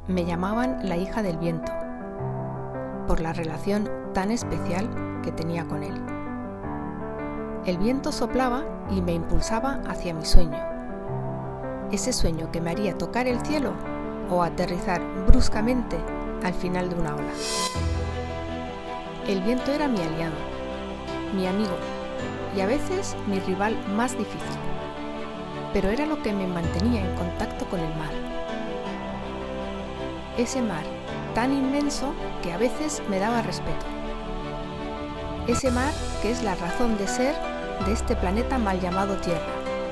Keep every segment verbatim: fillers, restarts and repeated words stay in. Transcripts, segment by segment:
Me llamaban la hija del viento, por la relación tan especial que tenía con él. El viento soplaba y me impulsaba hacia mi sueño. Ese sueño que me haría tocar el cielo o aterrizar bruscamente al final de una ola. El viento era mi aliado, mi amigo y a veces mi rival más difícil, pero era lo que me mantenía en contacto con el mar. Ese mar tan inmenso que a veces me daba respeto. Ese mar que es la razón de ser de este planeta mal llamado Tierra.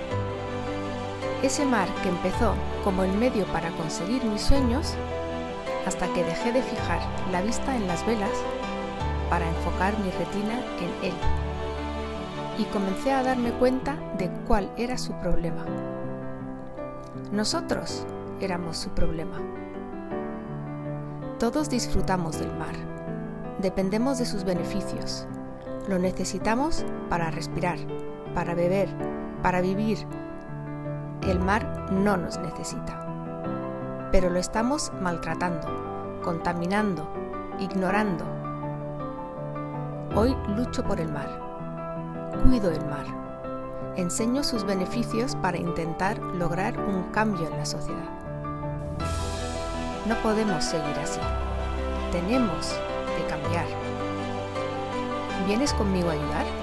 Ese mar que empezó como el medio para conseguir mis sueños hasta que dejé de fijar la vista en las velas para enfocar mi retina en él y comencé a darme cuenta de cuál era su problema. Nosotros éramos su problema. Todos disfrutamos del mar, dependemos de sus beneficios, lo necesitamos para respirar, para beber, para vivir. El mar no nos necesita, pero lo estamos maltratando, contaminando, ignorando. Hoy lucho por el mar, cuido el mar, enseño sus beneficios para intentar lograr un cambio en la sociedad. No podemos seguir así, tenemos que cambiar. ¿Vienes conmigo a ayudar?